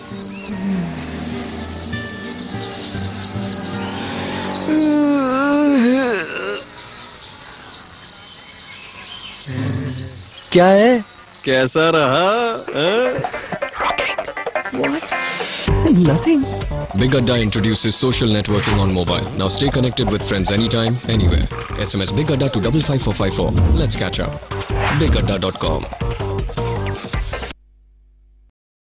क्या है? कैसा रहा? What? Nothing. BigAdda introduces social networking on mobile. Now stay connected with friends anytime, anywhere. SMS BigAdda to 55454. Let's catch up. BigAdda.com